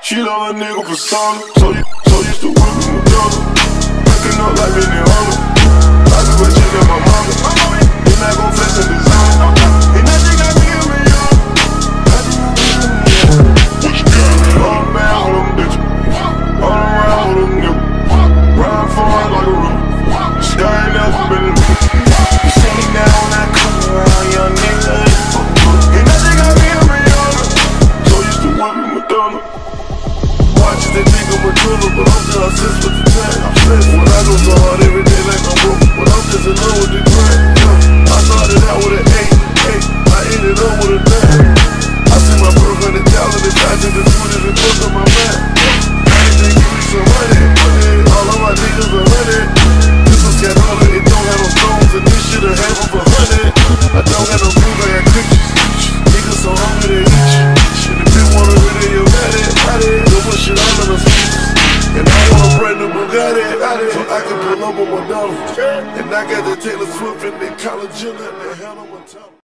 Cheat on a nigga for solid. So used to whip with my daughter. Picking up like Benny Hunter. I do a chick at my mama. He not gon' flex in design. He not think I be a million. I do what you got. All bad with them bitches. All around with them niggas. Ride for it like a rookie. Sky ain't never been in the you see me now when I come around, young nigga. He not think I be a million. So used to whip with Madonna. Watches they think I'm a driller, but I'm just obsessed with the tag. I'm stressed when I go so hard every day like I'm broke, but I'm just in love with the grind. I started out with an 8, I ended up with a 9. I see my bro running talent and I just put it and put on my mind. They give me some money, all of my niggas are running. This was cat hunter, it don't have no stones, and this shit a have them for 100. I don't have no proof, I got cookies. Niggas so hungry they eat you. And if you wanna really, you got it. Shit, I'm in a season. And I want a brand new Bugatti, so I can pull up on my dollar. And I got the Taylor Swift and the collagen and the hell on my top.